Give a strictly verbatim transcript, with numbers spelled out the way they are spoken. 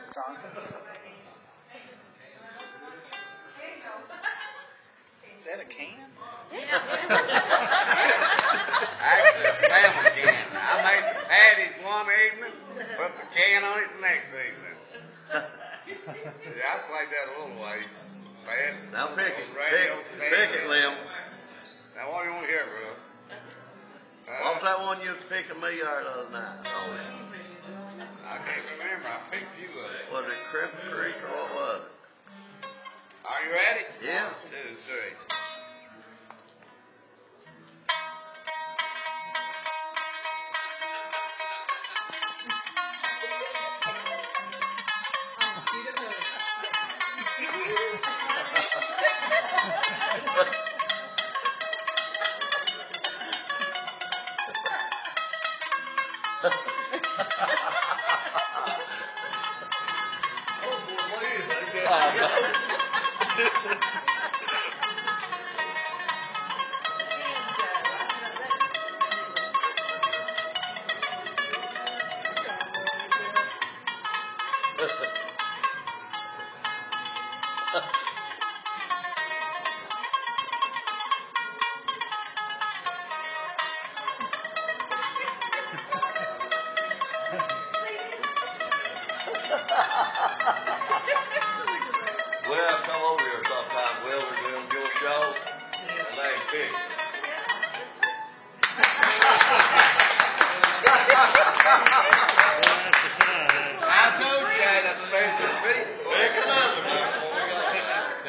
Tom? Is that a can? Actually, a salmon can. I made the patties one evening, put the can on it the next evening. Yeah, I played that a little ways. Fast. Now pick it. Radio, Pick, pick it, Lim. Now, what do you want to hear, bro? Uh, What was that one you was picking me out the other night? Oh, I can't remember. I picked you up. was it Crip Creek or what was it? Are you ready? Yeah. One, two, three. Well, come over here sometime, Willard, doing your show, and let him pick.